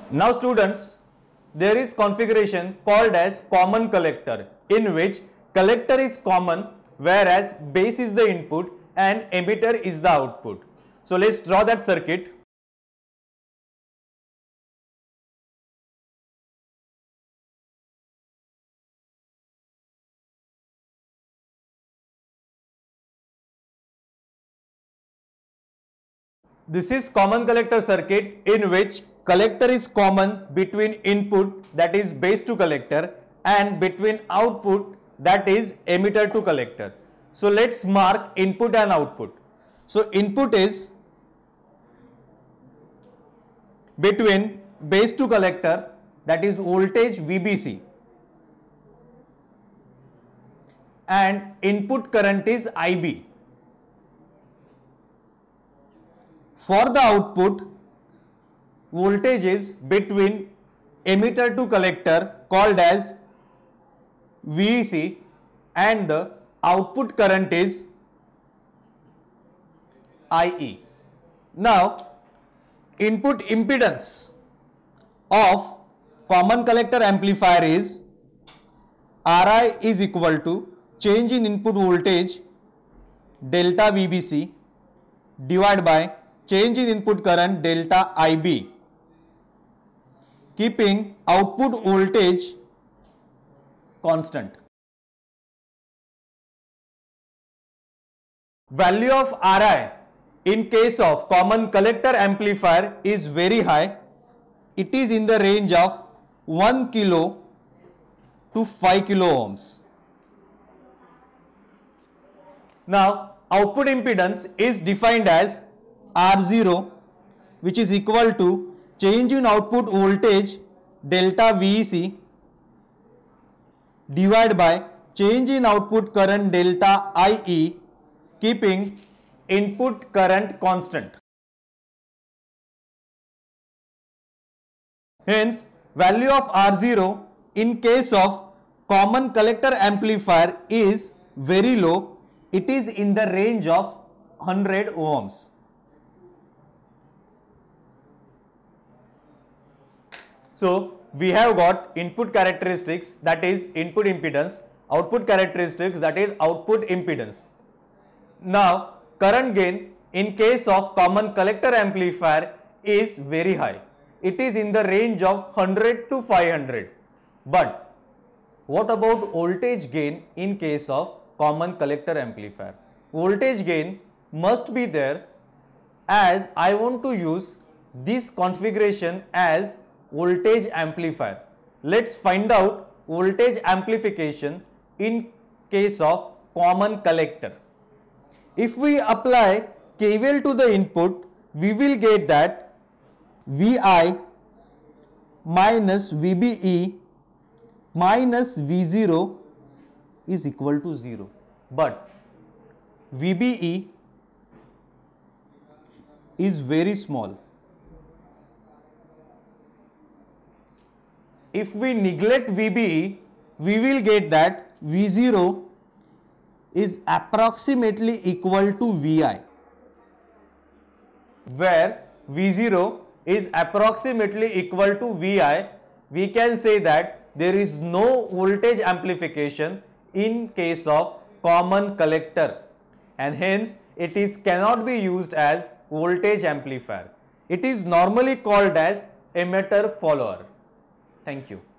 Now students, there is configuration called as common collector, in which collector is common whereas base is the input and emitter is the output. So let's draw that circuit. This is common collector circuit, in which collector is common between input, that is base to collector, and between output, that is emitter to collector. So let's mark input and output. So input is between base to collector, that is voltage VBC, and input current is IB. For the output, voltage is between emitter to collector, called as VEC, and the output current is IE. Now, input impedance of common collector amplifier is Ri is equal to change in input voltage delta VBC divided by change in input current delta IB, keeping output voltage constant. Value of Ri in case of common collector amplifier is very high. It is in the range of 1 kilo to 5 kilo ohms. Now, output impedance is defined as R0, which is equal to change in output voltage delta VEC divided by change in output current delta IE, keeping input current constant. Hence, value of R0 in case of common collector amplifier is very low. It is in the range of 100 ohms. So we have got input characteristics, that is input impedance, output characteristics, that is output impedance. Now current gain in case of common collector amplifier is very high. It is in the range of 100 to 500. But what about voltage gain in case of common collector amplifier? Voltage gain must be there, as I want to use this configuration as voltage amplifier. Let's find out voltage amplification in case of common collector. If we apply KVL to the input, we will get that VI minus VBE minus V0 is equal to 0. But VBE is very small. If we neglect VBE, we will get that V0 is approximately equal to VI, where V0 is approximately equal to VI. We can say that there is no voltage amplification in case of common collector, and hence it cannot be used as voltage amplifier. It is normally called as emitter follower. Thank you.